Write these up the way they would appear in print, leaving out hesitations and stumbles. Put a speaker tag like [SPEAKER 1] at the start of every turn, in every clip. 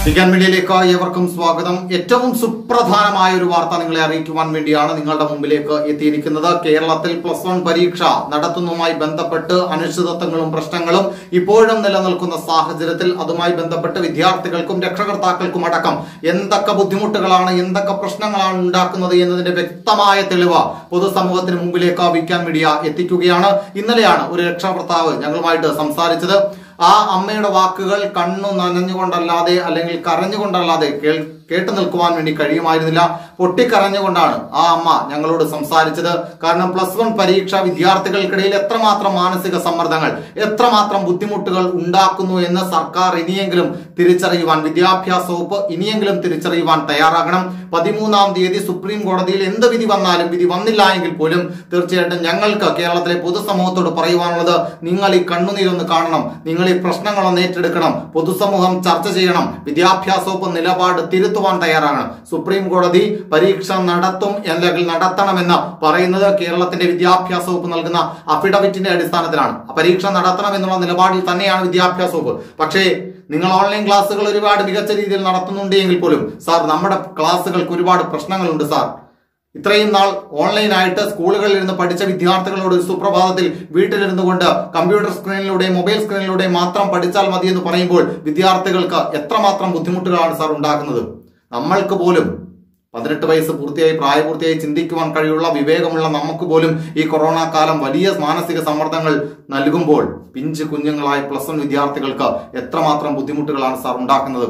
[SPEAKER 1] വിക്കാൻ മീഡിയയിലേക്ക് ഏവർക്കും സ്വാഗതം. ഏറ്റവും സുപ്രധാനമായ ഒരു വാർത്ത നിങ്ങളെ അറിയിക്കുവാൻ വേണ്ടിയാണ് നിങ്ങളുടെ മുമ്പിലേക്ക് എത്തിയിരിക്കുന്നത്. കേരളത്തിൽ +1 പരീക്ഷ നടത്തുന്നതുമായി ബന്ധപ്പെട്ട് അനിശ്ചിതത്വങ്ങളും പ്രശ്നങ്ങളും ഇപ്പോഴും നിലനിൽക്കുന്ന സാഹചര്യത്തിൽ അതുമായി ബന്ധപ്പെട്ട് വിദ്യാർത്ഥികൾക്കും രക്ഷകർത്താക്കൾക്കും അടക്കം എന്തൊക്കെ ബുദ്ധിമുട്ടുകളാണ്, എന്തൊക്കെ പ്രശ്നങ്ങളാണ് ഉണ്ടാക്കുന്നത് എന്നതിന്റെ വ്യക്തമായ തെളിവ് പൊതുസമൂഹത്തിന് മുമ്പിലേക്ക് വിക്കാൻ മീഡിയ എത്തിക്കുകയാണ്. ഇന്നലെയാണ് ഒരു രക്ഷകർത്താവ് ഞങ്ങളുമായിട്ട് സംസാരിച്ചത്. ആ അമ്മയുടെ വാക്കുകൾ കണ്ണു നനഞ്ഞുകൊണ്ടല്ലാതെ അല്ലെങ്കിൽ കരഞ്ഞുകൊണ്ടല്ലാതെ കേട്ടു നിൽക്കുവാൻ വേണ്ടി കഴിയുമായിരുന്നില്ല. പൊട്ടിക്കരഞ്ഞുകൊണ്ടാണ് ആ അമ്മ ഞങ്ങളോട് സംസാരിച്ചത്. കാരണം +1 പരീക്ഷ വിദ്യാർത്ഥികൾക്കിടയിൽ എത്രമാത്രം മാനസിക സമ്മർദ്ദങ്ങൾ, എത്രമാത്രം ബുദ്ധിമുട്ടുകൾ ഉണ്ടാക്കുന്നു എന്ന് സർക്കാർ ഇനിയെങ്കിലും തിരിച്ചറിയുവാൻ, വിദ്യാഭ്യാസ വകുപ്പ് ഇനിയെങ്കിലും തിരിച്ചറിയുവാൻ തയ്യാറാകണം. 13-ാം തീയതി സുപ്രീം കോടതിയിൽ എന്ത് വിധി വന്നാലും, വിധി വന്നില്ല എങ്കിൽ പോലും തീർച്ചയായിട്ടും ഞങ്ങൾക്ക് കേരളത്തിലെ പൊതുസമൂഹത്തോട് പറയുവാനുള്ളത്, നിങ്ങൾ ഈ കണ്ണുനീരൊന്ന് കാണണം, നിങ്ങൾ ഈ പ്രശ്നങ്ങളൊന്ന് ഏറ്റെടുക്കണം, പൊതുസമൂഹം ചർച്ച ചെയ്യണം, വിദ്യാഭ്യാസ വകുപ്പ് നിലപാട് തിരുത്തുവാൻ തയ്യാറാകണം. സുപ്രീം കോടതി പരീക്ഷ നടത്തും അല്ലെങ്കിൽ നടത്തണമെന്ന് പറയുന്നത് കേരളത്തിന്റെ വിദ്യാഭ്യാസ വകുപ്പ് നൽകുന്ന അഫിഡവിറ്റിന്റെ അടിസ്ഥാനത്തിലാണ്. പരീക്ഷ നടത്തണം എന്നുള്ള നിലപാടിൽ തന്നെയാണ് വിദ്യാഭ്യാസ വകുപ്പ്. പക്ഷേ നിങ്ങൾ ഓൺലൈൻ ക്ലാസ്സുകൾ ഒരുപാട് മികച്ച രീതിയിൽ നടത്തുന്നുണ്ട് എങ്കിൽ പോലും സാർ, നമ്മുടെ ക്ലാസ്സുകൾക്ക് ഒരുപാട് പ്രശ്നങ്ങളുണ്ട് സാർ. ഇത്രയും നാൾ ഓൺലൈനായിട്ട് സ്കൂളുകളിൽ ഇരുന്ന് പഠിച്ച വിദ്യാർത്ഥികളോട് ഒരു സുപ്രഭാതത്തിൽ വീട്ടിലിരുന്നു കൊണ്ട് കമ്പ്യൂട്ടർ സ്ക്രീനിലൂടെയും മൊബൈൽ സ്ക്രീനിലൂടെയും മാത്രം പഠിച്ചാൽ മതി എന്ന് പറയുമ്പോൾ വിദ്യാർത്ഥികൾക്ക് എത്രമാത്രം ബുദ്ധിമുട്ടുകളാണ് സാർ ഉണ്ടാക്കുന്നത്. നമ്മൾക്ക് പോലും 18 വയസ്സ് പൂർത്തിയായി, പ്രായപൂർത്തിയായി ചിന്തിക്കുവാൻ കഴിയുള്ള വിവേകമുള്ള നമുക്ക് പോലും ഈ കൊറോണ കാലം വലിയ മാനസിക സമ്മർദ്ദങ്ങൾ നൽകുമ്പോൾ പിഞ്ചു കുഞ്ഞുങ്ങളായ +1 വിദ്യാർത്ഥികൾക്ക് എത്രമാത്രം ബുദ്ധിമുട്ടുകളാണ് സാർ ഉണ്ടാക്കുന്നത്.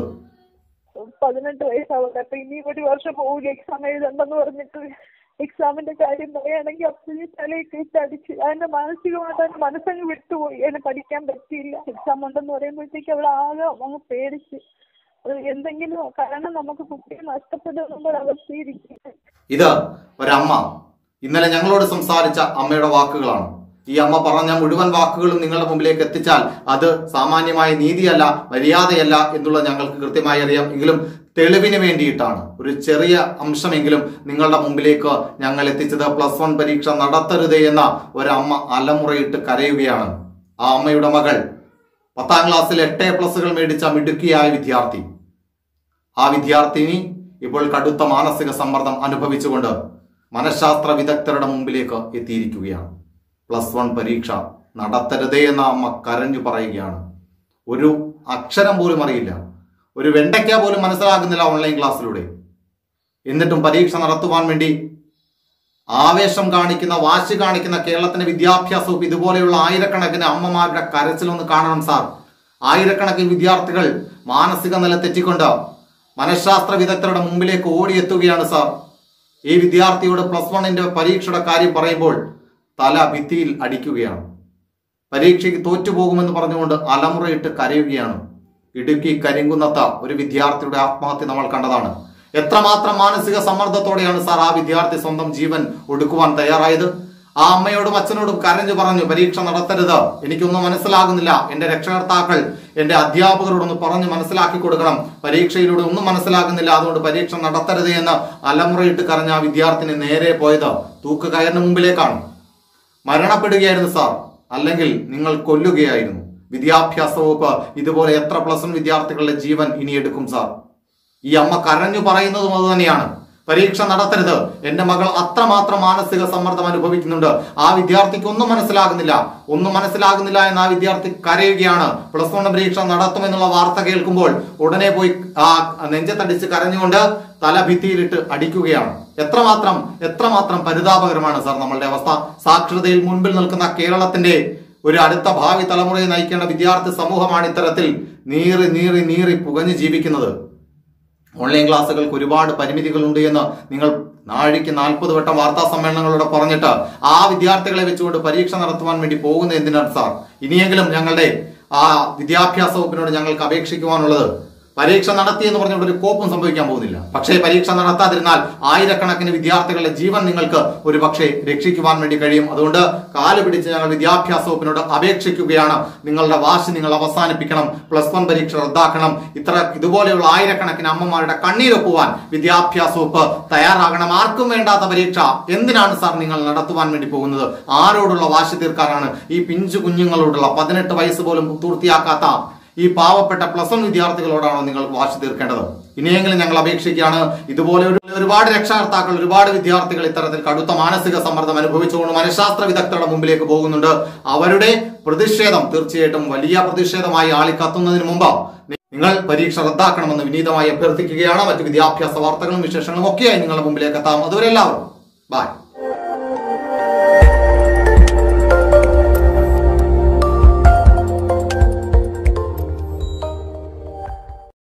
[SPEAKER 2] 18 വയസ്സാവുന്നത്. അപ്പൊ ഇനി ഒരു വർഷം പോകില്ല എക്സാം എഴുതണ്ടെന്ന് പറഞ്ഞിട്ട്. എക്സാമിന്റെ കാര്യം പറയുകയാണെങ്കിൽ അപ്പോഴും തലയൊക്കെ അടിച്ച് അതിന്റെ മാനസികമായിട്ട് അതിന്റെ മനസ്സങ്ങ് വിട്ടുപോയി. അതിനെ പഠിക്കാൻ പറ്റിയില്ല. എക്സാം ഉണ്ടെന്ന് പറയുമ്പോഴത്തേക്ക് അവിടെ ആകെ അങ്ങ് പേടിച്ച് എന്തെങ്കിലും കാരണം നമുക്ക് കുട്ടിയെ നഷ്ടപ്പെടുന്ന അവസ്ഥയിരിക്കും.
[SPEAKER 1] ഇത് ഒരമ്മ ഇന്നലെ ഞങ്ങളോട് സംസാരിച്ച അമ്മയുടെ വാക്കുകളാണ്. ഈ അമ്മ പറഞ്ഞ മുഴുവൻ വാക്കുകളും നിങ്ങളുടെ മുമ്പിലേക്ക് എത്തിച്ചാൽ അത് സാമാന്യമായ നീതിയല്ല, മര്യാദയല്ല എന്നുള്ളത് ഞങ്ങൾക്ക് കൃത്യമായി അറിയാം. എങ്കിലും തെളിവിന് വേണ്ടിയിട്ടാണ് ഒരു ചെറിയ അംശമെങ്കിലും നിങ്ങളുടെ മുമ്പിലേക്ക് ഞങ്ങൾ എത്തിച്ചത്. +1 പരീക്ഷ നടത്തരുതേ എന്ന ഒരമ്മ അലമുറയിട്ട് കരയുകയാണ്. ആ അമ്മയുടെ മകൾ 10ാം ക്ലാസ്സിൽ 8A+ മേടിച്ച മിടുക്കിയായ വിദ്യാർത്ഥി. ആ വിദ്യാർത്ഥിനി ഇപ്പോൾ കടുത്ത മാനസിക സമ്മർദ്ദം അനുഭവിച്ചുകൊണ്ട് മനഃശാസ്ത്ര വിദഗ്ധരുടെ മുമ്പിലേക്ക് എത്തിയിരിക്കുകയാണ്. +1 പരീക്ഷ നടത്തരുതേ എന്ന അമ്മ കരഞ്ഞു പറയുകയാണ്. ഒരു അക്ഷരം പോലും അറിയില്ല, ഒരു വെണ്ടയ്ക്ക പോലും മനസ്സിലാകുന്നില്ല ഓൺലൈൻ ക്ലാസ്സിലൂടെ. എന്നിട്ടും പരീക്ഷ നടത്തുവാൻ വേണ്ടി ആവേശം കാണിക്കുന്ന, വാശി കാണിക്കുന്ന കേരളത്തിന്റെ വിദ്യാഭ്യാസ വകുപ്പ് ഇതുപോലെയുള്ള ആയിരക്കണക്കിന് അമ്മമാരുടെ കരച്ചിലൊന്ന് കാണണം സാർ. ആയിരക്കണക്കിന് വിദ്യാർത്ഥികൾ മാനസിക നില തെറ്റിക്കൊണ്ട് മനഃശാസ്ത്ര വിദഗ്ധരുടെ മുമ്പിലേക്ക് ഓടിയെത്തുകയാണ് സാർ. ഈ വിദ്യാർത്ഥിയോട് +1ന്റെ പരീക്ഷയുടെ കാര്യം പറയുമ്പോൾ തല ഭിത്തിയിൽ അടിക്കുകയാണ്. പരീക്ഷയ്ക്ക് തോറ്റുപോകുമെന്ന് പറഞ്ഞുകൊണ്ട് അലമുറയിട്ട് കരയുകയാണ്. ഇടുക്കി കരിങ്കുന്നത്ത ഒരു വിദ്യാർത്ഥിയുടെ ആത്മഹത്യ നമ്മൾ കണ്ടതാണ്. എത്രമാത്രം മാനസിക സമ്മർദ്ദത്തോടെയാണ് സാർ ആ വിദ്യാർത്ഥി സ്വന്തം ജീവൻ ഒടുക്കുവാൻ തയ്യാറായത്. ആ അമ്മയോടും അച്ഛനോടും കരഞ്ഞു പറഞ്ഞു, പരീക്ഷ നടത്തരുത്, എനിക്കൊന്നും മനസ്സിലാകുന്നില്ല, എന്റെ രക്ഷകർത്താക്കൾ, എന്റെ അധ്യാപകരോടൊന്ന് പറഞ്ഞ് മനസ്സിലാക്കി കൊടുക്കണം, പരീക്ഷയിലൂടെ ഒന്നും മനസ്സിലാകുന്നില്ല, അതുകൊണ്ട് പരീക്ഷ നടത്തരുത് എന്ന് അലമുറയിട്ട് കരഞ്ഞ ആ വിദ്യാർത്ഥിനി നേരെ പോയത് തൂക്കുകയറിന് മുമ്പിലേക്കാണ്. മരണപ്പെടുകയായിരുന്നു സാർ, അല്ലെങ്കിൽ നിങ്ങൾ കൊല്ലുകയായിരുന്നു. വിദ്യാഭ്യാസ വകുപ്പ് ഇതുപോലെ എത്ര +1 വിദ്യാർത്ഥികളുടെ ജീവൻ ഇനി എടുക്കും സാർ? ഈ അമ്മ കരഞ്ഞു പറയുന്നതും അത് തന്നെയാണ്. പരീക്ഷ നടത്തരുത്, എന്റെ മകൾ അത്രമാത്രം മാനസിക സമ്മർദ്ദം അനുഭവിക്കുന്നുണ്ട്, ആ വിദ്യാർത്ഥിക്ക് ഒന്നും മനസ്സിലാകുന്നില്ല എന്ന് ആ വിദ്യാർത്ഥി കരയുകയാണ്. +1 പരീക്ഷ നടത്തുമെന്നുള്ള വാർത്ത കേൾക്കുമ്പോൾ ഉടനെ പോയി ആ നെഞ്ചത്തടിച്ച് കരഞ്ഞുകൊണ്ട് തല ഭിത്തിയിലിട്ട് അടിക്കുകയാണ്. എത്രമാത്രം പരിതാപകരമാണ് സാർ നമ്മളുടെ അവസ്ഥ. സാക്ഷരതയിൽ മുൻപിൽ നിൽക്കുന്ന കേരളത്തിന്റെ ഒരു അടുത്ത ഭാവി തലമുറയെ നയിക്കേണ്ട വിദ്യാർത്ഥി സമൂഹമാണ് ഇത്തരത്തിൽ നീറി പുകഞ്ഞു ജീവിക്കുന്നത്. ഓൺലൈൻ ക്ലാസ്സുകൾക്ക് ഒരുപാട് പരിമിതികളുണ്ട് എന്ന് നിങ്ങൾ നാഴിക്ക് 40 വട്ടം വാർത്താ സമ്മേളനങ്ങളോടെ പറഞ്ഞിട്ട് ആ വിദ്യാർത്ഥികളെ വെച്ചുകൊണ്ട് പരീക്ഷ നടത്തുവാൻ വേണ്ടി പോകുന്നത് എന്തിനാണ് സാർ? ഇനിയെങ്കിലും ഞങ്ങളുടെ ആ വിദ്യാഭ്യാസ വകുപ്പിനോട് ഞങ്ങൾക്ക് അപേക്ഷിക്കുവാനുള്ളത്, പരീക്ഷ നടത്തി എന്ന് പറഞ്ഞുകൊണ്ട് ഒരു കോപ്പും സംഭവിക്കാൻ പോകുന്നില്ല. പക്ഷേ പരീക്ഷ നടത്താതിരുന്നാൽ ആയിരക്കണക്കിന് വിദ്യാർത്ഥികളുടെ ജീവൻ നിങ്ങൾക്ക് ഒരു പക്ഷേ രക്ഷിക്കുവാൻ വേണ്ടി കഴിയും. അതുകൊണ്ട് കാല് പിടിച്ച് ഞങ്ങൾ വിദ്യാഭ്യാസ വകുപ്പിനോട് അപേക്ഷിക്കുകയാണ്, നിങ്ങളുടെ വാശി നിങ്ങൾ അവസാനിപ്പിക്കണം, +1 പരീക്ഷ റദ്ദാക്കണം. ഇതുപോലെയുള്ള ആയിരക്കണക്കിന് അമ്മമാരുടെ കണ്ണീരൊപ്പുവാൻ വിദ്യാഭ്യാസ വകുപ്പ് തയ്യാറാകണം. ആർക്കും വേണ്ടാത്ത പരീക്ഷ എന്തിനാണ് സാർ നിങ്ങൾ നടത്തുവാൻ വേണ്ടി പോകുന്നത്? ആരോടുള്ള വാശി തീർക്കാനാണ്? ഈ പിഞ്ചു കുഞ്ഞുങ്ങളോടുള്ള 18 വയസ്സ് പോലും പൂർത്തിയാക്കാത്ത ഈ പാവപ്പെട്ട +1 വിദ്യാർത്ഥികളോടാണോ നിങ്ങൾ വാശി തീർക്കേണ്ടത്? ഇനിയെങ്കിലും ഞങ്ങൾ അപേക്ഷിക്കുകയാണ്, ഇതുപോലെ ഒരുപാട് രക്ഷകർത്താക്കൾ, ഒരുപാട് വിദ്യാർത്ഥികൾ ഇത്തരത്തിൽ കടുത്ത മാനസിക സമ്മർദ്ദം അനുഭവിച്ചുകൊണ്ട് മനഃശാസ്ത്ര വിദഗ്ധരുടെ മുമ്പിലേക്ക് പോകുന്നുണ്ട്. അവരുടെ പ്രതിഷേധം തീർച്ചയായിട്ടും വലിയ പ്രതിഷേധമായി ആളിക്കത്തുന്നതിന് മുമ്പ് നിങ്ങൾ പരീക്ഷ റദ്ദാക്കണമെന്ന് വിനീതമായി അഭ്യർത്ഥിക്കുകയാണ്. മറ്റു വിദ്യാഭ്യാസ വാർത്തകളും വിശേഷങ്ങളും ഒക്കെയായി നിങ്ങളുടെ മുമ്പിലേക്ക് എത്താം. അതുവരെ എല്ലാവരും ബൈ.